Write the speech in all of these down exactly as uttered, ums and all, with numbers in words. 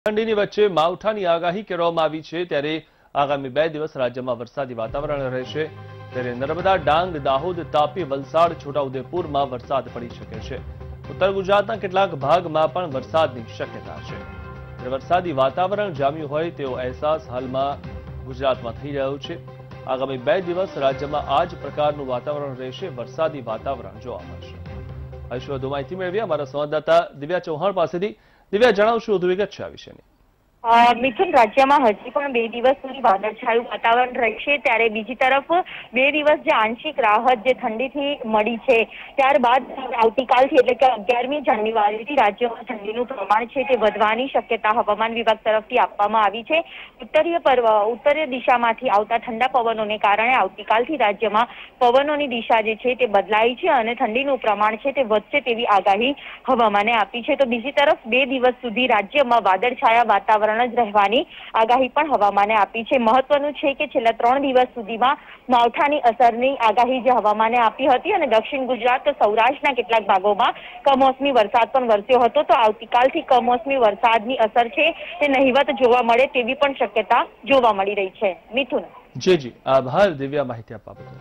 ઠંડીની વચ્ચે માવઠાની આગાહી કરવામાં આવી છે ત્યારે આગામી બે દિવસ રાજ્યમાં વરસાદી વાતાવરણ રહેશે ત્યારે નર્મદા, ડાંગ, દાહોદ, તાપી, વલસાડ, છોટાઉદેપુરમાં વરસાદ પડી શકે છે। ઉત્તર ગુજરાતના કેટલાક ભાગમાં પણ વરસાદની શક્યતા છે ત્યારે વરસાદી વાતાવરણ જામ્યું હોય તેવો અહેસાસ હાલમાં ગુજરાતમાં થઈ રહ્યો છે। આગામી બે દિવસ રાજ્યમાં આ જ પ્રકારનું વાતાવરણ રહેશે, વરસાદી વાતાવરણ જોવા મળશે। હવે વધુ માહિતી મેળવીએ અમારા સંવાદદાતા દિવ્યા ચૌહાણ પાસેથી। દિવ્યા, જણાવશો વધુ વિગત છે આ વિશેની? મિથુન, રાજ્યમાં હજી પણ બે દિવસ સુધી વાદળછાયું વાતાવરણ રહેશે ત્યારે બીજી તરફ બે દિવસ જે આંશિક રાહત જે ઠંડીથી મળી છે ત્યારબાદ આવતીકાલથી એટલે કે અગિયારમી જાન્યુઆરીથી રાજ્યમાં ઠંડીનું પ્રમાણ છે તે વધવાની શક્યતા હવામાન વિભાગ તરફથી આપવામાં આવી છે। ઉત્તરીય પર્વ ઉત્તરીય દિશામાંથી આવતા ઠંડા પવનોને કારણે આવતીકાલથી રાજ્યમાં પવનોની દિશા જે છે તે બદલાઈ છે અને ઠંડીનું પ્રમાણ છે તે વધશે તેવી આગાહી હવામાને આપી છે। તો બીજી તરફ બે દિવસ સુધી રાજ્યમાં વાદળછાયા વાતાવરણ જ રહેવાની આગાહી પણ હવામાને આપી છે। મહત્વનું છે કે છેલ્લા ત્રણ દિવસ સુધીમાં માવઠાની અસરની આગાહી જે હવામાને આપી હતી અને દક્ષિણ ગુજરાત તો સૌરાષ્ટ્રના કેટલાક ભાગોમાં કમોસમી વરસાદ પણ વરસ્યો હતો। તો આવતીકાલથી કમોસમી વરસાદની અસર છે તે નહિવત જોવા મળે તેવી પણ શક્યતા જોવા મળી રહી છે। મિથુન, જી જી આભાર દિવ્યા, માહિતી આપવા બદલ।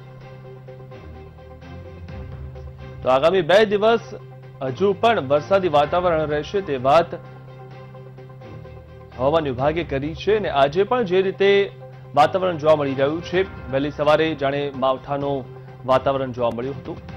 તો આગામી બે દિવસ હજુ પણ વરસાદી વાતાવરણ રહેશે તે વાત હવામાન વિભાગે કરી છે અને આજે પણ જે રીતે વાતાવરણ જોવા મળી રહ્યું છે, વહેલી સવારે જાણે માવઠાનું વાતાવરણ જોવા મળ્યું હતું।